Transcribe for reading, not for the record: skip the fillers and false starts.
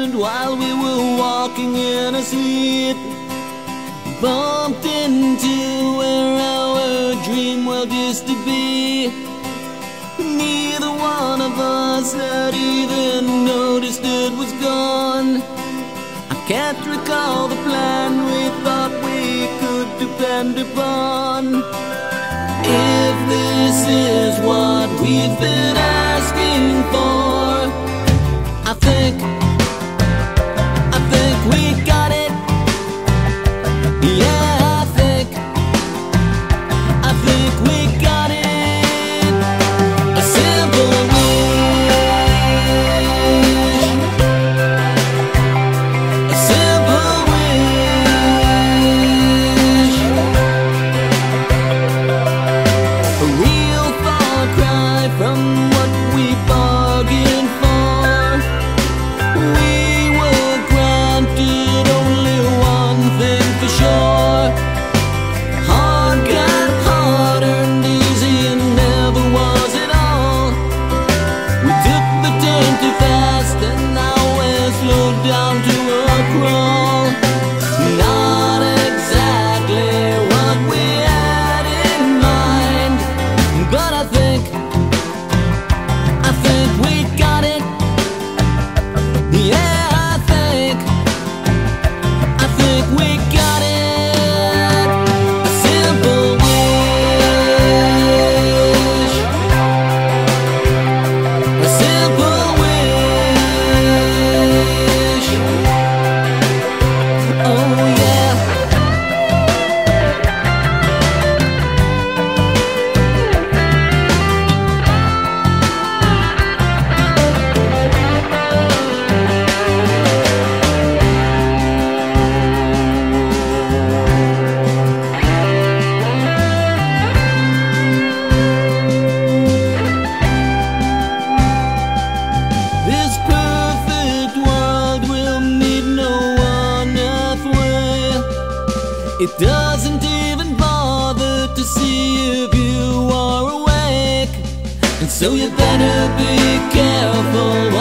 accident while we were walking in our sleep. Bumped into where our dream world used to be. Neither one of us had even noticed it was gone. I can't recall the plan we thought we could depend upon. If this is what we've been asking for, I think we got it. Yeah, I think we got it. A simple wish, a simple wish, a real far cry from what we bargained for. We were granted only one thing for sure. Hard got hard, earned easy, and never was it all. We took the turn too fast, and now we're slowed down to a crawl. Not exactly what we had in mind, but I think we got it. Yeah, I think we got it. A simple wish, a simple wish. Oh yeah. This perfect world will need no one earth way. It doesn't even bother to see if you are awake, and so you better be careful